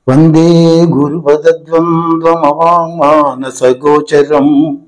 వందే గురుపదద్వంద్వమవామానసగోచరం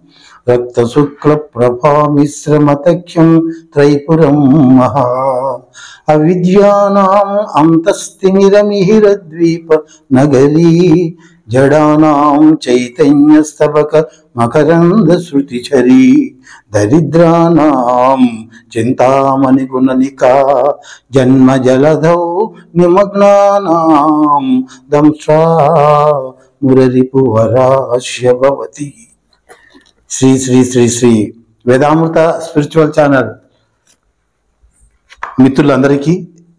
రక్తశుక్లప్రభామిశ్రమతఖ్యం త్రైపురం మహా అవిద్యానాం అంతస్తిమిరమిహిరద్వీప నగరీ జడానాం చైతన్యస్తబక మకరంద శృతిచరీ దరిద్రానాం చింతామణి గుణనికా జన్మజలధౌ నిమగ్నానాం దంష్ట్రా మురరిపువరాశ్య భవతి. శ్రీ శ్రీ శ్రీ శ్రీ వేదామృత స్పిరిచువల్ ఛానల్ మిత్రులందరికీ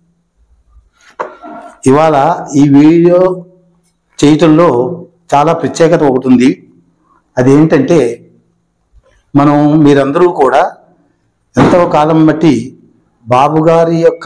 ఇవాళ ఈ వీడియో చేయటంలో చాలా ప్రత్యేకత ఒకటి ఉంది. అదేంటంటే మీరందరూ కూడా ఎంతో కాలం బట్టి బాబుగారి యొక్క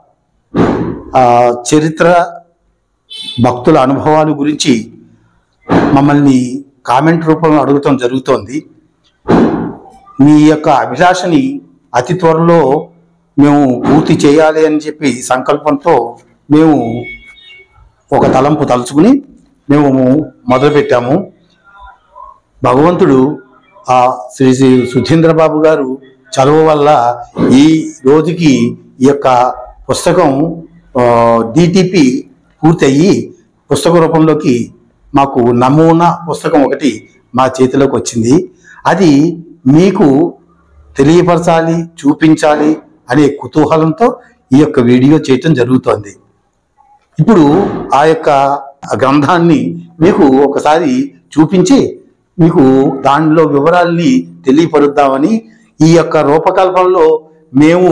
చరిత్ర, భక్తుల అనుభవాల గురించి మమ్మల్ని కామెంట్ రూపంలో అడగటం జరుగుతోంది. మీ యొక్క అభిలాషని అతి త్వరలో మేము పూర్తి చేయాలి అని చెప్పి సంకల్పంతో మేము ఒక తలంపు తలుచుకుని మేము మొదలుపెట్టాము. భగవంతుడు శ్రీ శ్రీ సుధీంద్రబాబు గారు చదువు వల్ల ఈ రోజుకి ఈ యొక్క పుస్తకం డిటిపి పూర్తయ్యి పుస్తక రూపంలోకి మాకు నమూనా పుస్తకం ఒకటి మా చేతిలోకి వచ్చింది. అది మీకు తెలియపరచాలి, చూపించాలి అనే కుతూహలంతో ఈ యొక్క వీడియో చేయటం జరుగుతోంది. ఇప్పుడు ఆ యొక్క గ్రంథాన్ని మీకు ఒకసారి చూపించి మీకు దానిలో వివరాల్ని తెలియపరుద్దామని, ఈ యొక్క రూపకల్పనలో మేము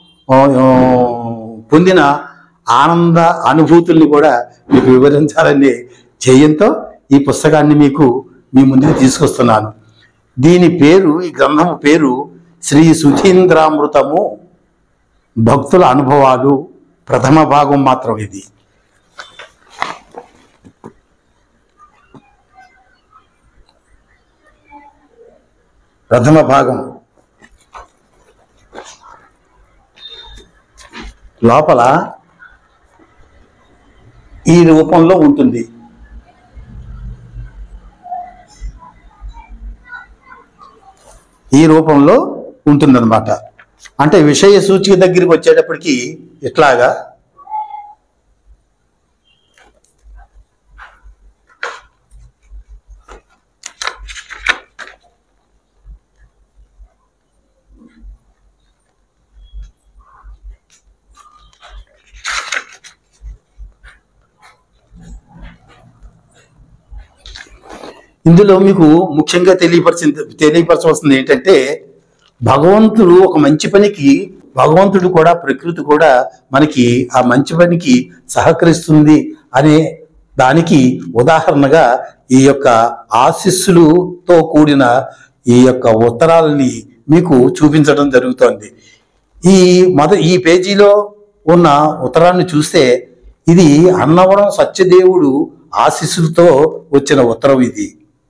పొందిన ఆనంద అనుభూతుల్ని కూడా మీకు వివరించాలనే ధ్యేయంతో ఈ పుస్తకాన్ని మీకు మీ ముందుకు తీసుకొస్తున్నాను. దీని పేరు, ఈ గ్రంథం పేరు శ్రీ సుధీంద్రామృతము భక్తుల అనుభవాలు, ప్రథమ భాగం మాత్రం ఇది. ప్రథమ భాగం లోపల ఈ రూపంలో ఉంటుంది. ఈ రూపంలో ఉంటుందన్నమాట. అంటే విషయ సూచిక దగ్గరికి వచ్చేటప్పటికి ఇట్లాగా ఇందులో మీకు ముఖ్యంగా తెలియపరచవలసింది ఏంటంటే, భగవంతుడు ఒక మంచి పనికి, భగవంతుడు కూడా, ప్రకృతి కూడా మనకి ఆ మంచి పనికి సహకరిస్తుంది అనే దానికి ఉదాహరణగా ఈ యొక్క ఆశీస్సులతో కూడిన ఈ యొక్క ఉత్తరాలని మీకు చూపించడం జరుగుతోంది. ఈ పేజీలో ఉన్న ఉత్తరాన్ని చూస్తే ఇది అన్నవరం సత్యదేవుడు ఆశీస్సులతో వచ్చిన ఉత్తరం ఇది.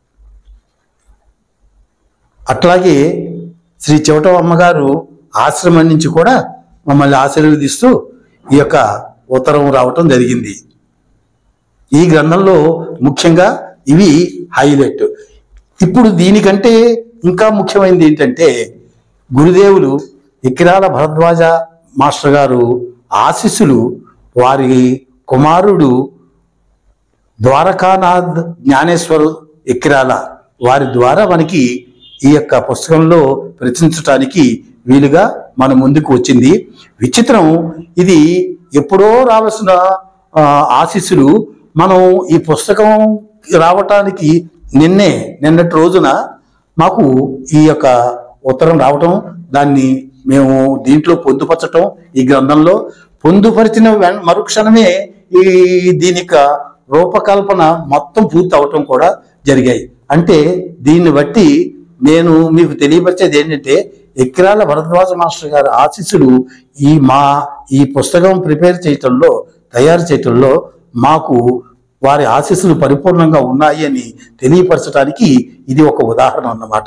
అట్లాగే శ్రీ చెవటం అమ్మగారు ఆశ్రమం నుంచి కూడా మమ్మల్ని ఆశీర్వదిస్తూ ఈ యొక్క ఉత్తరం రావటం జరిగింది. ఈ గ్రంథంలో ముఖ్యంగా ఇవి హైలైట్. ఇప్పుడు దీనికంటే ఇంకా ముఖ్యమైనది ఏంటంటే, గురుదేవులు ఇక్కిరాల భరద్వాజ మాస్టర్ గారు ఆశీస్సులు వారి కుమారుడు ద్వారకానాథ్ జ్ఞానేశ్వరు ఇక్కిరాల వారి ద్వారా మనకి ఈ యొక్క పుస్తకంలో ప్రచురించడానికి వీలుగా మన ముందుకు వచ్చింది. విచిత్రం, ఇది ఎప్పుడో రావాల్సిన ఆశీస్సులు మనం ఈ పుస్తకం రావటానికి నిన్నటి రోజున మాకు ఈ యొక్క ఉత్తరం రావటం, దాన్ని మేము దీంట్లో పొందుపరచటం, ఈ గ్రంథంలో పొందుపరిచిన మరుక్షణమే దీని యొక్క రూపకల్పన మొత్తం పూర్తి అవటం కూడా జరిగాయి. అంటే దీన్ని బట్టి నేను మీకు తెలియపరిచేది ఏంటంటే, ఇక్కిరాల భరద్వాజ మాస్టర్ గారి ఆశీస్సులు ఈ పుస్తకం తయారు చేయటంలో మాకు వారి ఆశీస్సులు పరిపూర్ణంగా ఉన్నాయి అని తెలియపరచడానికి ఇది ఒక ఉదాహరణ అన్నమాట.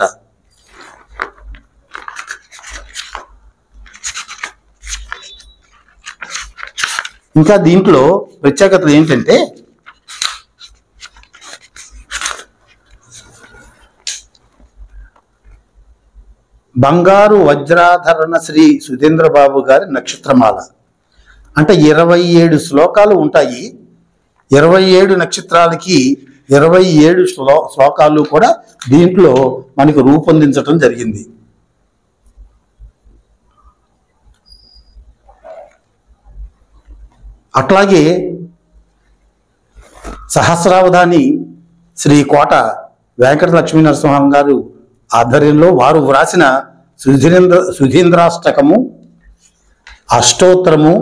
ఇంకా దీంట్లో ప్రత్యేకతలు ఏంటంటే, బంగారు వజ్రాధరణ శ్రీ సుధీంద్రబాబు గారి నక్షత్రమాల. అంటే 27 శ్లోకాలు ఉంటాయి. 27 నక్షత్రాలకి 27 శ్లోకాలు కూడా దీంట్లో మనకు రూపొందించటం జరిగింది. అట్లాగే సహస్రావధాని శ్రీ కోట వెంకట లక్ష్మీ నరసింహం గారు ఆధ్వర్యంలో వారు వ్రాసిన సుధీంద్రాష్టకము, అష్టోత్తరము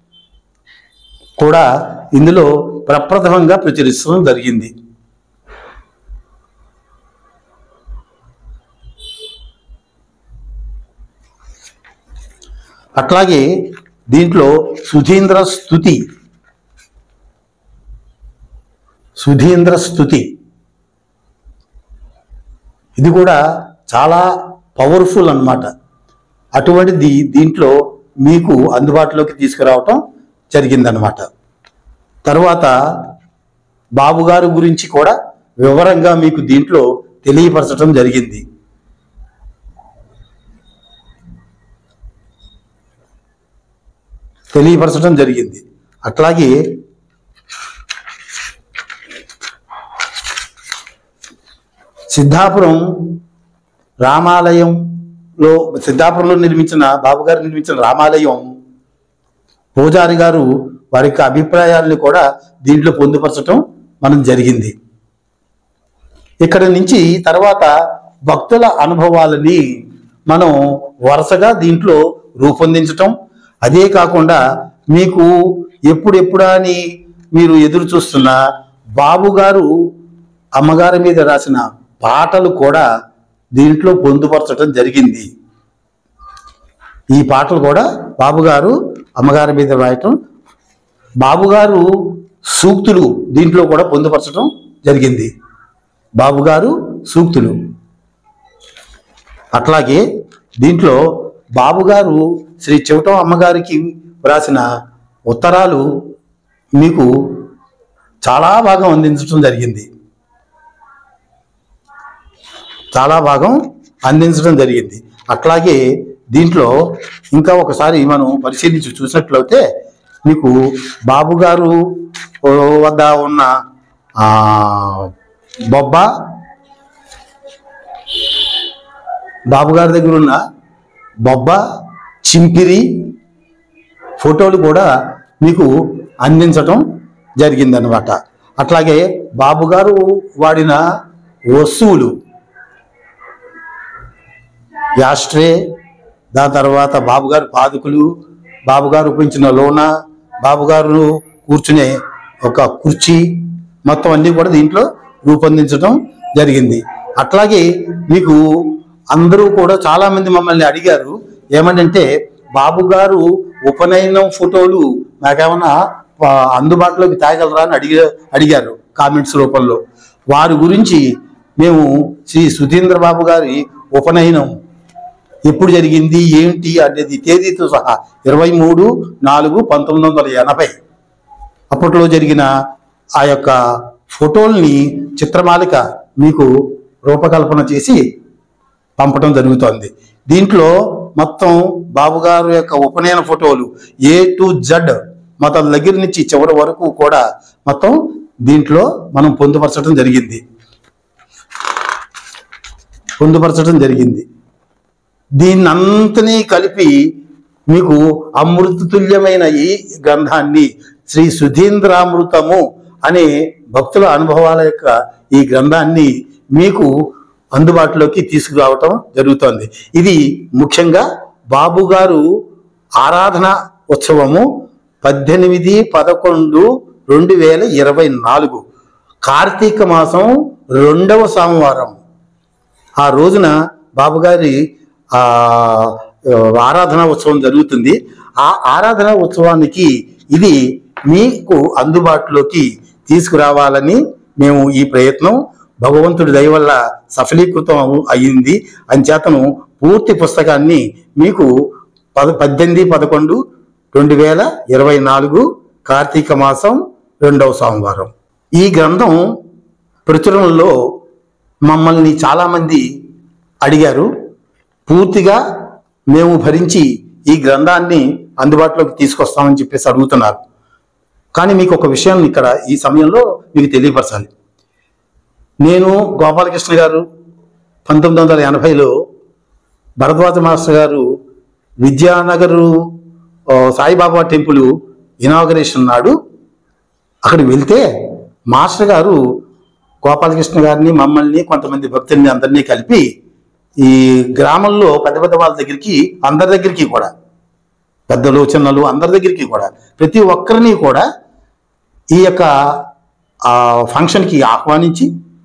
కూడా ఇందులో ప్రప్రథమంగా ప్రచురించడం జరిగింది. అట్లాగే దీంట్లో సుధీంద్ర స్తుతి ఇది కూడా చాలా పవర్ఫుల్ అన్నమాట. అటువంటిది దీంట్లో మీకు అందుబాటులోకి తీసుకురావటం జరిగిందనమాట. తర్వాత బాబుగారు గురించి కూడా వివరంగా మీకు దీంట్లో తెలియపరచడం జరిగింది. అట్లాగే సిద్ధాపురంలో నిర్మించిన బాబుగారు నిర్మించిన రామాలయం పూజారి గారు వారి యొక్క అభిప్రాయాలను కూడా దీంట్లో పొందుపరచడం మనం జరిగింది. ఇక్కడ నుంచి తర్వాత భక్తుల అనుభవాలని మనం వరుసగా దీంట్లో రూపొందించటం, అదే కాకుండా మీకు ఎప్పుడెప్పుడా అని మీరు ఎదురు చూస్తున్న బాబుగారు అమ్మగారి మీద రాసిన పాటలు కూడా దీంట్లో పొందుపరచడం జరిగింది. ఈ పాటలు కూడా బాబుగారు అమ్మగారి మీద రాయటం, బాబుగారు సూక్తులు దీంట్లో కూడా పొందుపరచడం జరిగింది. బాబుగారు సూక్తులు. అట్లాగే దీంట్లో బాబుగారు శ్రీ చెవిటం అమ్మగారికి వ్రాసిన ఉత్తరాలు మీకు చాలా భాగం అందించడం జరిగింది. అట్లాగే దీంట్లో ఇంకా ఒకసారి మనం పరిశీలించి చూసినట్లయితే మీకు బాబుగారు వద్ద ఉన్న బాబుగారి దగ్గర ఉన్న బొబ్బ, చింపిరి ఫోటోలు కూడా మీకు అందించటం జరిగిందనమాట. అట్లాగే బాబుగారు వాడిన వస్తువులు, యాస్ట్రే, దాని తర్వాత బాబుగారు పాదుకులు, బాబుగారు ఉపయోగించిన లోన, బాబుగారు కూర్చునే ఒక కుర్చీ, మొత్తం అన్నీ కూడా దీంట్లో రూపొందించడం జరిగింది. అట్లాగే మీకు అందరూ కూడా చాలామంది మమ్మల్ని అడిగారు, ఏమంటే బాబుగారు ఉపనయనం ఫోటోలు నాకేమన్నా అందుబాటులోకి తేగలరా అని అడిగారు కామెంట్స్ రూపంలో. వారి గురించి మేము శ్రీ సుధీంద్రబాబు గారి ఉపనయనం ఎప్పుడు జరిగింది ఏంటి అనేది తేదీతో సహా 23/4/1980 అప్పట్లో జరిగిన ఆ యొక్క ఫోటోల్ని చిత్రమాలిక మీకు రూపకల్పన చేసి పంపడం జరుగుతోంది. దీంట్లో మొత్తం బాబుగారు యొక్క ఉపనయన ఫోటోలు A to Z మొత్తం దగ్గర నుంచి చివరి వరకు కూడా మొత్తం దీంట్లో మనం పొందుపరచడం జరిగింది. దీన్నంతని కలిపి మీకు అమృతతుల్యమైన ఈ గ్రంథాన్ని శ్రీ సుధీంద్రామృతము అనే భక్తుల అనుభవాల యొక్క ఈ గ్రంథాన్ని మీకు అందుబాటులోకి తీసుకురావటం జరుగుతోంది. ఇది ముఖ్యంగా బాబుగారు ఆరాధన ఉత్సవము 18/11/2024 కార్తీక మాసం 2వ సోమవారం ఆ రోజున బాబుగారి ఆరాధన ఉత్సవం జరుగుతుంది. ఆ ఆరాధన ఉత్సవానికి ఇది మీకు అందుబాటులోకి తీసుకురావాలని మేము ఈ ప్రయత్నం భగవంతుడి దయ వల్ల సఫలీకృతం అయ్యింది. అంచేతను పూర్తి పుస్తకాన్ని మీకు 18/11/2024 కార్తీక మాసం 2వ సోమవారం ఈ గ్రంథం ప్రచురణలో మమ్మల్ని చాలామంది అడిగారు. పూర్తిగా మేము భరించి ఈ గ్రంథాన్ని అందుబాటులోకి తీసుకొస్తామని చెప్పేసి అడుగుతున్నారు. కానీ మీకు ఒక విషయం ఇక్కడ ఈ సమయంలో మీకు తెలియపరచాలి. నేను గోపాలకృష్ణ గారు 1980లో భరద్వాజ మాస్టర్ గారు విద్యానగరు సాయిబాబా టెంపుల్ ఇనాగరేషన్ నాడు అక్కడికి వెళ్తే మాస్టర్ గారు గోపాలకృష్ణ గారిని, మమ్మల్ని, కొంతమంది భక్తుల్ని అందరినీ కలిపి ఈ గ్రామంలో పెద్ద పెద్ద వాళ్ళ దగ్గరికి, అందరి దగ్గరికి కూడా, పెద్దలు చిన్నలు అందరి దగ్గరికి కూడా, ప్రతి ఒక్కరిని కూడా ఈ యొక్క ఫంక్షన్కి ఆహ్వానించి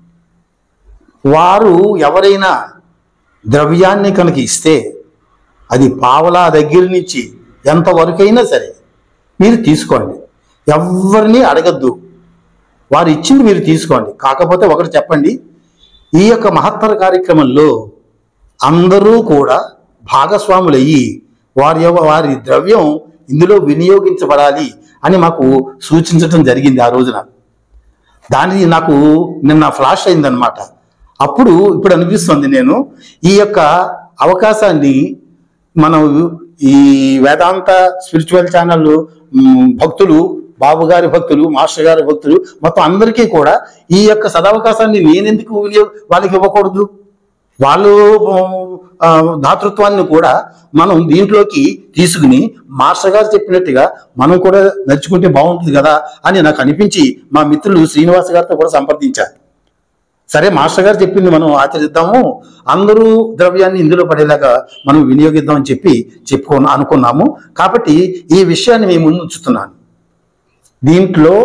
వారు ఎవరైనా ద్రవ్యాన్ని కనుక ఇస్తే అది పావలా దగ్గర నుంచి ఎంతవరకైనా సరే మీరు తీసుకోండి, ఎవరిని అడగద్దు, వారు ఇచ్చింది మీరు తీసుకోండి. కాకపోతే ఒకటి చెప్పండి, ఈ యొక్క మహత్తర కార్యక్రమంలో అందరూ కూడా భాగస్వాములయ్యి వారి ద్రవ్యం ఇందులో వినియోగించబడాలి అని మాకు సూచించడం జరిగింది ఆ రోజున. దాని నాకు నిన్న ఫ్లాష్ అయిందనమాట. ఇప్పుడు అనిపిస్తుంది, నేను ఈ యొక్క అవకాశాన్ని మనం ఈ వేదాంత స్పిరిచువల్ ఛానల్ భక్తులు, బాబు గారి భక్తులు, మాస్టర్ గారి భక్తులు మొత్తం అందరికీ కూడా ఈ యొక్క సదవకాశాన్ని నేనెందుకు వాళ్ళకి ఇవ్వకూడదు? వాళ్ళు దాతృత్వాన్ని కూడా మనం దీంట్లోకి తీసుకుని మాస్టర్ గారు చెప్పినట్టుగా మనం కూడా నడుచుకుంటే బాగుంటుంది కదా అని నాకు అనిపించి మా మిత్రులు శ్రీనివాస్ గారితో కూడా సంప్రదించారు. సరే, మాస్టర్ గారు చెప్పింది మనం ఆచరిద్దాము, అందరూ ద్రవ్యాన్ని ఇందులో పడేలాగా మనం వినియోగిద్దామని అనుకున్నాము. కాబట్టి ఈ విషయాన్ని మేము ముందు ఉంచుతున్నాను. దీంట్లో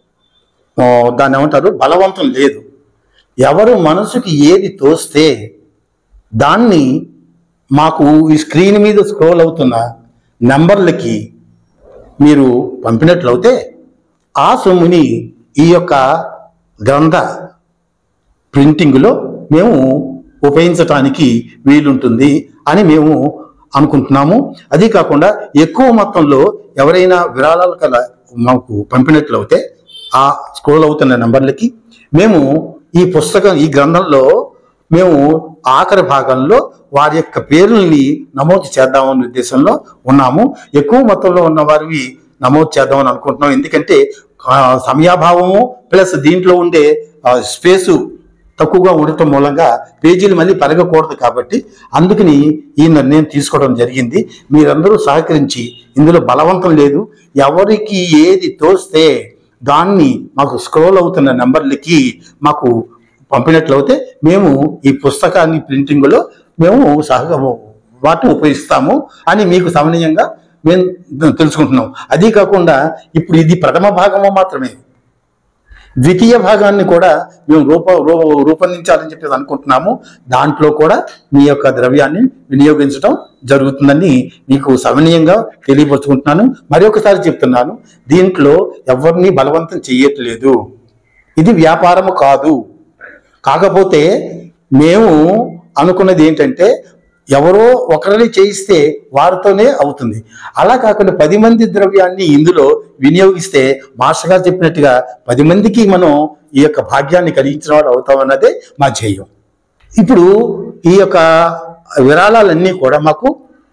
దాన్ని ఏమంటారు, బలవంతం లేదు. ఎవరు మనసుకి ఏది తోస్తే దాన్ని మాకు ఈ స్క్రీన్ మీద స్క్రోల్ అవుతున్న నెంబర్లకి మీరు పంపినట్లయితే ఆ సొమ్ముని ఈ యొక్క గ్రంథ ప్రింటింగ్లో మేము ఉపయోగించటానికి వీలుంటుంది అని మేము అనుకుంటున్నాము. అది కాకుండా ఎక్కువ మొత్తంలో ఎవరైనా విరాళాలు మాకు పంపినట్లయితే ఆ స్క్రోల్ అవుతున్న నెంబర్లకి మేము ఈ పుస్తకం, ఈ గ్రంథంలో మేము ఆఖరి భాగంలో వారి యొక్క పేర్లని నమోదు చేద్దామనే ఉద్దేశంలో ఉన్నాము. ఎక్కువ మొత్తంలో ఉన్న వారివి నమోదు చేద్దామని అనుకుంటున్నాం. ఎందుకంటే సమయాభావము ప్లస్ దీంట్లో ఉండే స్పేసు తక్కువగా ఉండటం మూలంగా పేజీలు మళ్ళీ పెరగకూడదు. కాబట్టి అందుకని ఈ నిర్ణయం తీసుకోవడం జరిగింది. మీరందరూ సహకరించి, ఇందులో బలవంతం లేదు, ఎవరికి ఏది తోస్తే దాన్ని మాకు స్క్రోల్ అవుతున్న నెంబర్లకి మాకు పంపినట్లయితే మేము ఈ పుస్తకాన్ని ప్రింటింగ్లో మేము వాటిని ఉపయోగిస్తాము అని మీకు సమనీయంగా మేము తెలుసుకుంటున్నాం. అది కాకుండా ఇప్పుడు ఇది ప్రథమ భాగము మాత్రమే, ద్వితీయ భాగాన్ని కూడా మేము రూపొందించాలని చెప్పేసి అనుకుంటున్నాము. దాంట్లో కూడా మీ యొక్క ద్రవ్యాన్ని వినియోగించడం జరుగుతుందని మీకు సమనీయంగా తెలియపరుచుకుంటున్నాను. మరొకసారి చెప్తున్నాను, దీంట్లో ఎవరిని బలవంతం చేయట్లేదు, ఇది వ్యాపారము కాదు. కాకపోతే మేము అనుకున్నది ఏంటంటే, ఎవరో ఒకరిని చేయిస్తే వారితోనే అవుతుంది. అలా కాకుండా 10 మంది ద్రవ్యాన్ని ఇందులో వినియోగిస్తే మాస్టర్ గారు చెప్పినట్టుగా 10 మందికి మనం ఈ యొక్క భాగ్యాన్ని కలిగించిన వాడు అవుతామన్నదే మా ధ్యేయం. ఇప్పుడు ఈ యొక్క విరాళాలన్నీ కూడా మాకు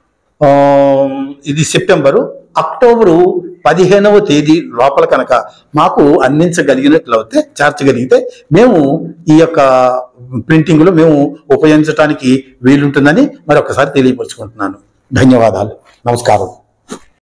ఇది అక్టోబరు 15వ తేదీ లోపల కనుక మాకు అందించగలిగినట్లయితే, చేర్చగలిగితే మేము ఈ యొక్క ప్రింటింగ్లో మేము ఉపయోగించడానికి వీలుంటుందని మరొకసారి తెలియపరుచుకుంటున్నాను. ధన్యవాదాలు. నమస్కారం.